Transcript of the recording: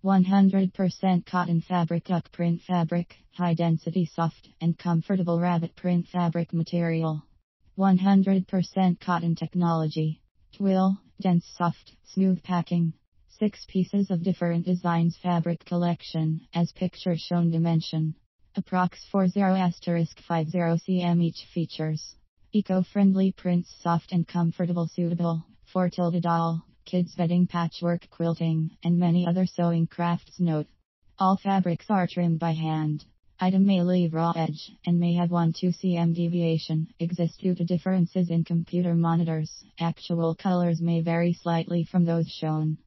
100% cotton fabric, duck print fabric, high density, soft and comfortable rabbit print fabric material. 100% cotton technology. Twill, dense, soft, smooth packing. 6 pieces of different designs fabric collection, as picture shown dimension. Approx 40*50 cm each features. Eco-friendly prints, soft and comfortable, suitable for tilde doll, kids bedding, patchwork quilting, and many other sewing crafts. Note: all fabrics are trimmed by hand. Item may leave raw edge and may have 1-2 cm deviation exist due to differences in computer monitors. Actual colors may vary slightly from those shown.